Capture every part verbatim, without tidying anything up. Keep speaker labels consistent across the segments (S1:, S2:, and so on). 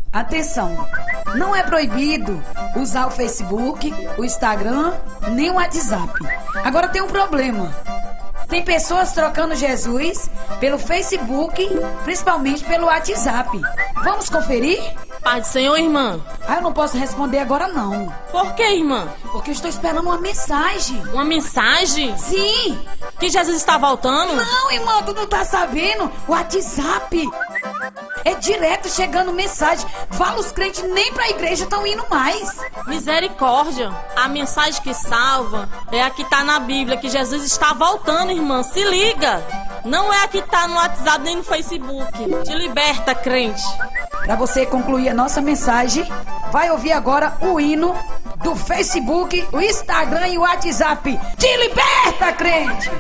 S1: Atenção, não é proibido usar o Facebook, o Instagram, nem o WhatsApp. Agora tem um problema. Tem pessoas trocando Jesus pelo Facebook, principalmente pelo WhatsApp. Vamos conferir?
S2: Pai do Senhor, irmã.
S1: Ah, eu não posso responder agora não.
S2: Por que, irmã?
S1: Porque eu estou esperando uma mensagem.
S2: Uma mensagem?
S1: Sim.
S2: Que Jesus está voltando?
S1: Não, irmão, tu não tá sabendo. O WhatsApp é direto chegando mensagem. Fala, os crentes nem pra igreja estão indo mais.
S2: Misericórdia. A mensagem que salva é a que tá na Bíblia, que Jesus está voltando, irmã. Se liga. Não é a que tá no WhatsApp nem no Facebook. Te liberta, crente.
S1: Para você concluir a nossa mensagem, vai ouvir agora o hino do Facebook, o Instagram e o WhatsApp. Te liberta, crente!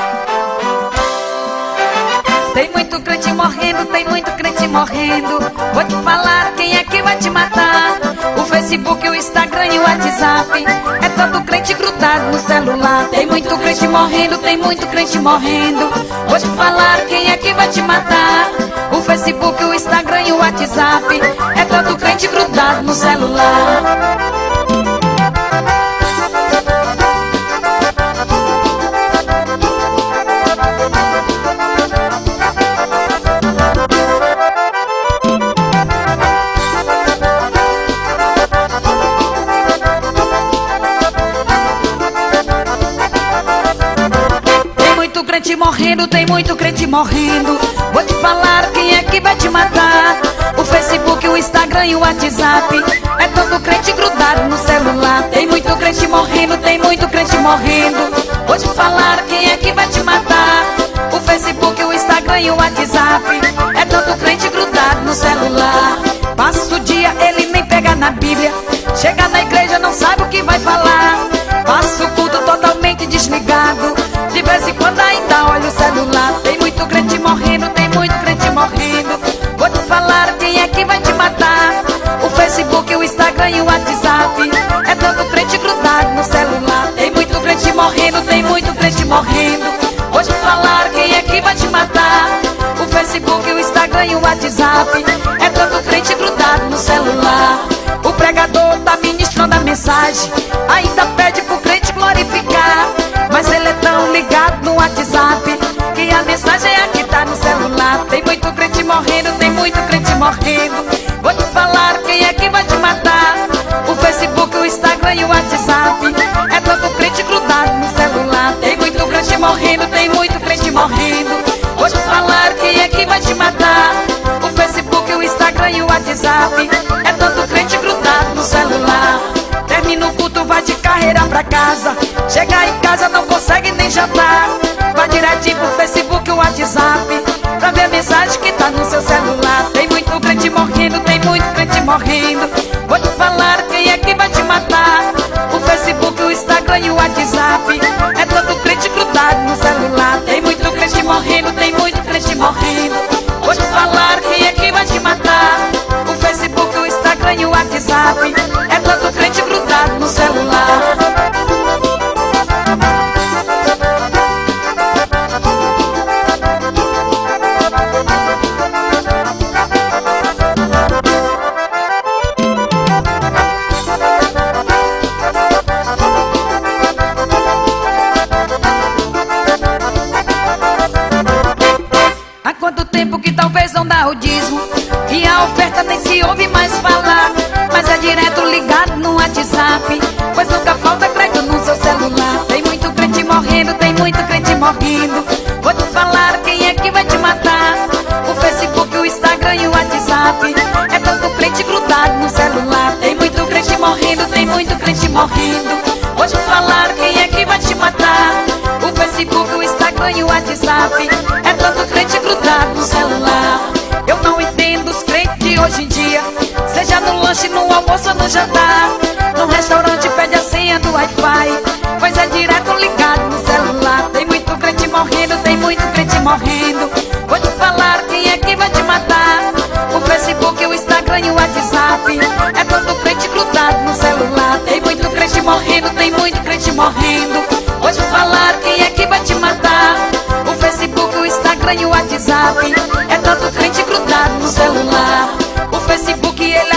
S1: Tem muito crente morrendo, tem muito crente morrendo. Vou te falar quem é que vai te matar. O Facebook, o Instagram e o WhatsApp. É todo crente grudado no celular. Tem muito crente morrendo, tem muito crente morrendo. Vou te falar quem é que vai te matar. O Facebook, o Instagram e o WhatsApp. É todo crente grudado no celular. Morrendo, tem muito crente morrendo. Vou te falar quem é que vai te matar. O Facebook, o Instagram e o WhatsApp. É todo crente grudado no celular. Tem muito crente morrendo, tem muito crente morrendo. Vou te falar quem é que vai te matar. O Facebook, o Instagram e o WhatsApp. É todo crente grudado no celular. Passa o dia, ele nem pega na Bíblia. Chega na igreja, não sabe o que vai falar. Passa o culto totalmente desligado. De vez em quando ainda olha o celular. Tem muito crente morrendo, tem muito crente morrendo. Vou te falar quem é que vai te matar. O Facebook, o Instagram e o WhatsApp. É todo crente grudado no celular. Tem muito crente morrendo, tem muito crente morrendo. Vou te falar quem é que vai te matar. O Facebook, o Instagram e o WhatsApp. É todo crente grudado no celular. O pregador tá ministrando a mensagem, ainda pede pro crente glorificar. Mas ele é tão ligado no WhatsApp que a mensagem é a que tá no celular. Tem muito crente morrendo, tem muito crente morrendo. Vou te falar quem é que vai te matar. O Facebook, o Instagram e o WhatsApp. É todo crente grudado no celular. Tem muito crente morrendo, tem muito crente morrendo. Vou te falar quem é que vai te matar. O Facebook, o Instagram e o WhatsApp. É todo crente grudado no celular. Termina o culto, vai de carreira pra casa. Chega em casa, não consegue nem jantar. Vai direto pro Facebook, o WhatsApp, pra ver a mensagem que tá no seu celular. Tem muito crente morrendo, tem muito crente morrendo. Vou te falar quem é que vai te matar. O Facebook, o Instagram e o WhatsApp. É todo crente grudado no celular. Tem muito crente morrendo, tem muito crente morrendo. Vou te falar quem é que vai te matar. O Facebook, o Instagram e o WhatsApp. É todo crente grudado no celular. Há quanto tempo que talvez não dá o dízimo e a oferta nem se ouve mais falar. Mas é direto ligado no WhatsApp, pois nunca falta crédito no seu celular. Tem muito crente morrendo, tem muito crente morrendo. Vou te falar quem é que vai te matar. O Facebook, o Instagram e o WhatsApp. É todo crente grudado no celular. Tem muito crente morrendo, tem muito crente morrendo. Vou te falar quem é que vai te matar. O Facebook, o Instagram e o WhatsApp. É todo crente grudado no celular. Eu não entendo os crentes de hoje em dia, seja no lanche, no almoço ou no jantar. No restaurante pede a senha do Wi-Fi, pois é direto ligado no celular. Tem muito crente morrendo, tem muito crente morrendo. Vou te falar quem é que vai te matar. O Facebook, o Instagram e o WhatsApp. É todo crente grudado no celular. Tem muito crente morrendo, tem muito crente morrendo. Vou te falar quem é que vai te matar. O Facebook, o Instagram e o WhatsApp. É todo crente grudado no celular. O Facebook, ele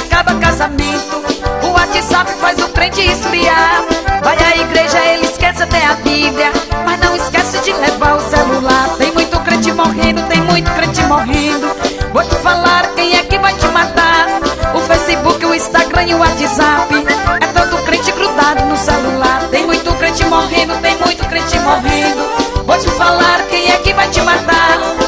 S1: de esfriar. Vai à igreja, ele esquece até a Bíblia, mas não esquece de levar o celular. Tem muito crente morrendo, tem muito crente morrendo. Vou te falar quem é que vai te matar. O Facebook, o Instagram e o WhatsApp. É tanto crente grudado no celular. Tem muito crente morrendo, tem muito crente morrendo. Vou te falar quem é que vai te matar.